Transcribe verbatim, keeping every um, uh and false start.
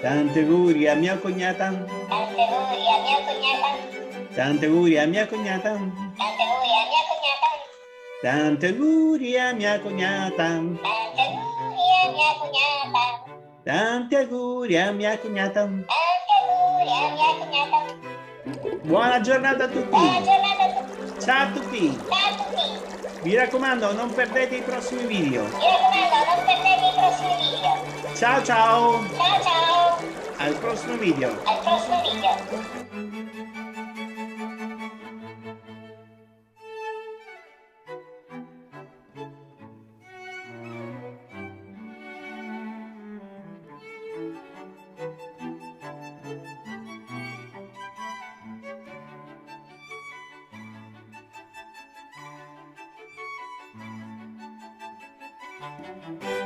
Tanti auguri a mia cognata. Tanti auguri a mia cognata. Tanti auguri a mia cognata. Tanti auguri a mia cognata. Tanti auguri a mia cognata. Tanti auguri a mia cognata. Tanti auguri a mia cognata. Tanti auguri a mia cognata. Buona giornata a tutti. Buona giornata a tutti. Ciao a tutti. Ciao a tutti. Mi raccomando, non perdete i prossimi video. Mi raccomando, non perdete i prossimi video. Ciao ciao. Ciao ciao. Al prossimo video. Al prossimo video. Thank you.